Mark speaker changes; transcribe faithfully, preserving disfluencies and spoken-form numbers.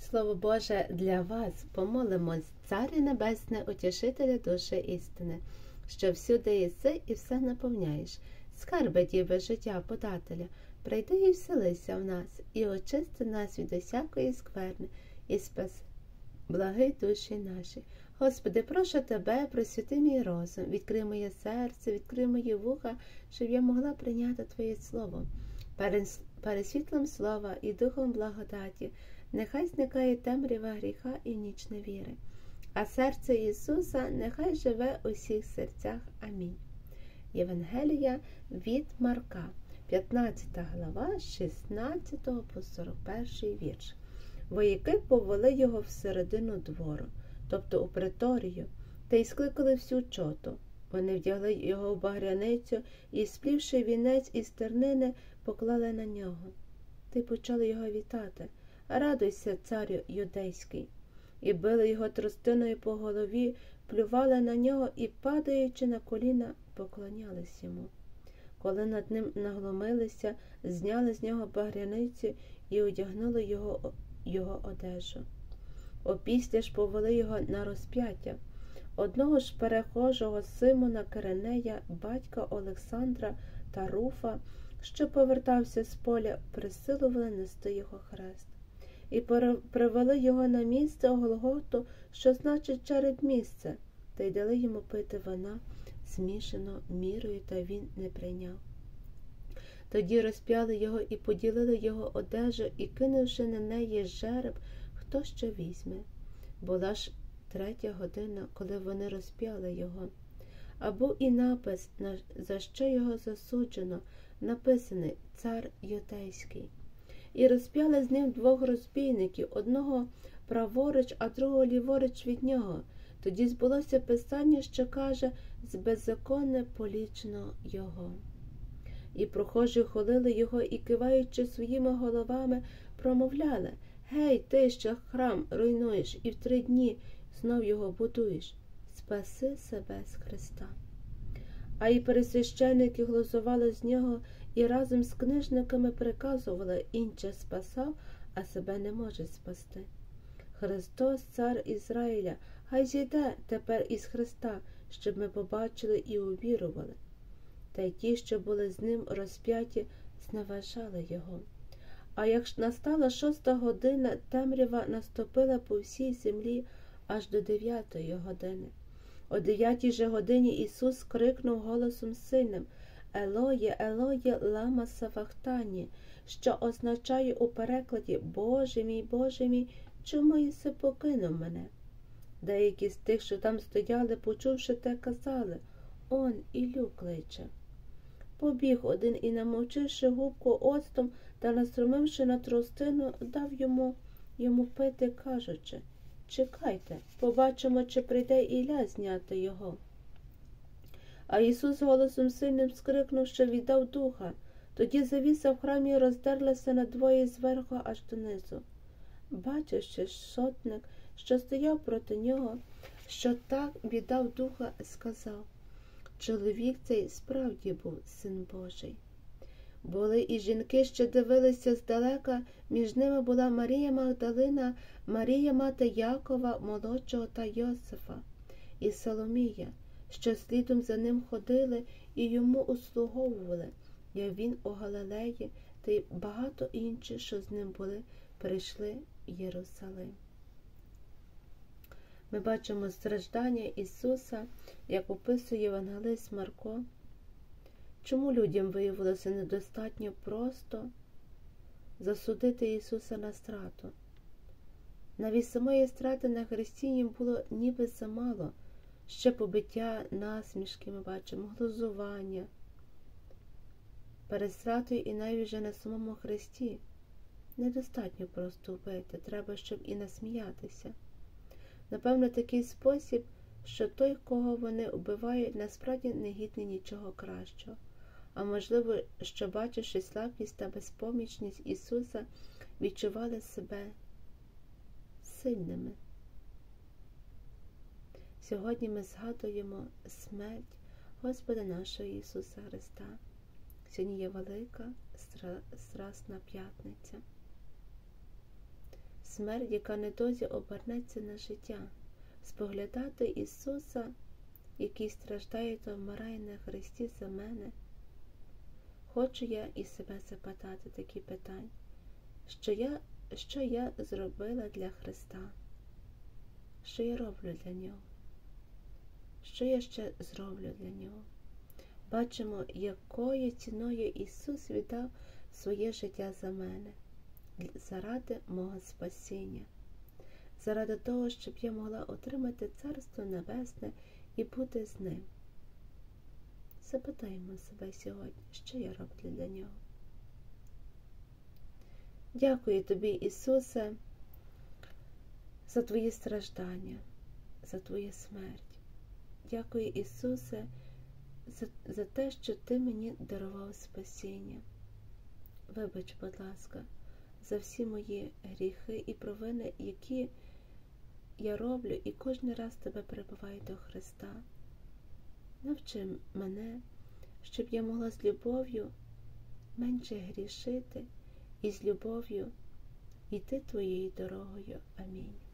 Speaker 1: Слово Боже для вас. Помолимось, Царю Небесне, утішителя душі істини, що всюди єси і все наповняєш. Скарби діви життя подателя, прийди і вселися в нас, і очисти нас від усякої скверни, і спаси благи душі наші. Господи, прошу Тебе, просвіти мій розум, відкрий моє серце, відкрий мої вуха, щоб я могла прийняти Твоє Слово. Перед світлом Слова і Духом благодаті нехай зникає темрява гріха і ніч невіри, а серце Ісуса нехай живе у всіх серцях. Амінь. Євангелія від Марка, п'ятнадцята глава, з шістнадцятого по сорок перший вірш. Вояки повели його всередину двору, тобто у преторію, та й скликали всю чоту. Вони вдягли його в багряницю і, сплівши вінець із тернини, поклали на нього. Та й почали його вітати: «Радуйся, царю юдейський!» І били його тростиною по голові, плювали на нього і, падаючи на коліна, поклонялись йому. Коли над ним нагломилися, зняли з нього багряницю і одягнули його, його одежу. Опісля ж повели його на розп'яття. Одного ж перехожого Симона Киренея, батька Олександра та Руфа, що повертався з поля, присилували нести його хрест. І привели його на місце Голготу, що значить череп місце, та й дали йому пити вина, змішано мірою, та він не прийняв. Тоді розп'яли його і поділили його одежу, і, кинувши на неї жереб, хто що візьме. Була ж третя година, коли вони розп'яли його. А був і напис, за що його засуджено, написаний «Цар Юдейський». І розп'яли з ним двох розбійників, одного праворуч, а другого ліворуч від нього. Тоді збулося писання, що каже: «З беззаконне полічено його». І прохожі хвалили його і, киваючи своїми головами, промовляли: «Гей, ти, що храм руйнуєш, і в три дні знов його будуєш, спаси себе з Христа». А і пересвященники глузували з нього і разом з книжниками приказували: «Інче спасав, а себе не може спасти». Христос, цар Ізраїля, хай зійде тепер із Христа, щоб ми побачили і увірували. Та й ті, що були з ним розп'яті, зневажали його. А як настала шоста година, темрява наступила по всій землі аж до дев'ятої години. О дев'ятій же годині Ісус крикнув голосом сильним: «Елоє, Елоє, лама савахтані», що означає у перекладі: «Боже мій, Боже мій, чому єси покинув мене?» Деякі з тих, що там стояли, почувши те, казали: «Он Іллю кличе». Побіг один і, намовчивши губку оцтом та настромивши на тростину, дав йому, йому пити, кажучи: «Чекайте, побачимо, чи прийде Ілля зняти його». А Ісус голосом сильним скрикнув, що віддав духа. Тоді завіса в храмі роздерлася надвоє зверху аж донизу. Бачивши, сотник, що стояв проти нього, що так віддав духа, сказав: «Чоловік цей справді був Син Божий». Були і жінки, що дивилися здалека, між ними була Марія Магдалина, Марія мати Якова молодшого та Йосифа, і Соломія, що слідом за ним ходили і йому услуговували, як він у Галилеї, та й багато інших, що з ним були, прийшли в Єрусалим. Ми бачимо страждання Ісуса, як описує євангелист Марко. Чому людям виявилося недостатньо просто засудити Ісуса на страту? Навіть самої страти на хресті їм було ніби замало. Ще побиття, насмішки ми бачимо, глузування. Перед стратою і навіть вже на самому хресті недостатньо просто вбити, треба, щоб і насміятися. Напевно, такий спосіб, що той, кого вони вбивають, насправді не гідний нічого кращого. А можливо, що, бачивши слабкість та безпомічність Ісуса, відчували себе сильними. Сьогодні ми згадуємо смерть Господа нашого Ісуса Христа. Сьогодні є Велика Страсна П'ятниця. смерть, яка недовзі обернеться на життя, споглядати Ісуса, який страждає та вмирає на хресті за мене. Хочу я і себе запитати такі питання, що я, що я зробила для Христа, що я роблю для Нього, що я ще зроблю для Нього. Бачимо, якою ціною Ісус віддав своє життя за мене, заради мого спасіння, заради того, щоб я могла отримати Царство Небесне і бути з Ним. Запитаємо себе сьогодні, що я роблю для Нього. Дякую Тобі, Ісусе, за Твої страждання, за Твою смерть. Дякую, Ісусе, за, за те, що Ти мені дарував спасіння. Вибач, будь ласка, за всі мої гріхи і провини, які я роблю, і кожен раз Тебе прибиваю до Христа. Навчи мене, щоб я могла з любов'ю менше грішити і з любов'ю йти Твоєю дорогою. Амінь.